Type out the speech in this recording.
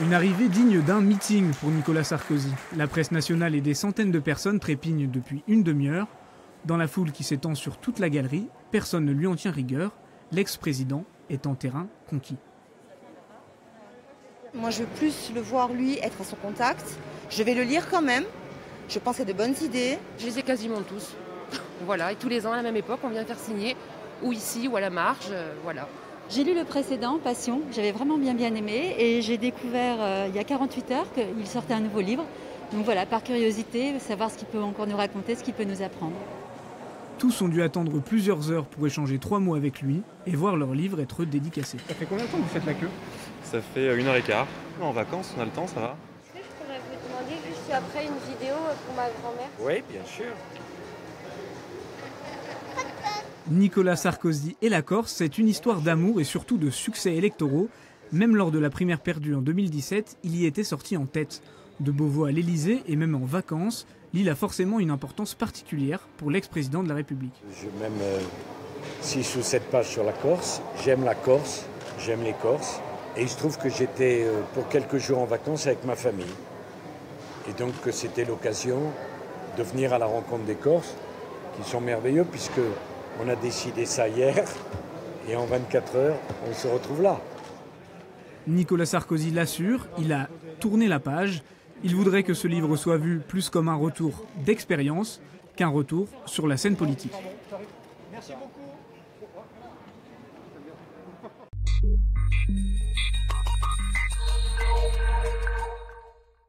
Une arrivée digne d'un meeting pour Nicolas Sarkozy. La presse nationale et des centaines de personnes trépignent depuis une demi-heure. Dans la foule qui s'étend sur toute la galerie, personne ne lui en tient rigueur. L'ex-président est en terrain conquis. Moi, je veux plus le voir, lui, être à son contact. Je vais le lire quand même. Je pense qu'il y a de bonnes idées. Je les ai quasiment tous. Voilà, et tous les ans, à la même époque, on vient faire signer, ou ici, ou à la marge, voilà. J'ai lu le précédent, Passion, j'avais vraiment bien aimé, et j'ai découvert il y a 48 heures qu'il sortait un nouveau livre. Donc voilà, par curiosité, savoir ce qu'il peut encore nous raconter, ce qu'il peut nous apprendre. Tous ont dû attendre plusieurs heures pour échanger 3 mots avec lui et voir leur livre être dédicacé. Ça fait combien de temps que vous faites la queue? Ça fait 1h15. En vacances, on a le temps, ça va? Est-ce que je pourrais vous demander juste après une vidéo pour ma grand-mère? Oui, bien sûr. Nicolas Sarkozy et la Corse, c'est une histoire d'amour et surtout de succès électoraux. Même lors de la primaire perdue en 2017, il y était sorti en tête. De Beauvau à l'Élysée et même en vacances, l'île a forcément une importance particulière pour l'ex-président de la République. J'ai même 6 ou 7 pages sur la Corse. J'aime la Corse, j'aime les Corses. Et il se trouve que j'étais pour quelques jours en vacances avec ma famille. Et donc c'était l'occasion de venir à la rencontre des Corses, qui sont merveilleux puisque on a décidé ça hier. Et en 24 heures, on se retrouve là. Nicolas Sarkozy l'assure, il a tourné la page. Il voudrait que ce livre soit vu plus comme un retour d'expérience qu'un retour sur la scène politique. Merci beaucoup.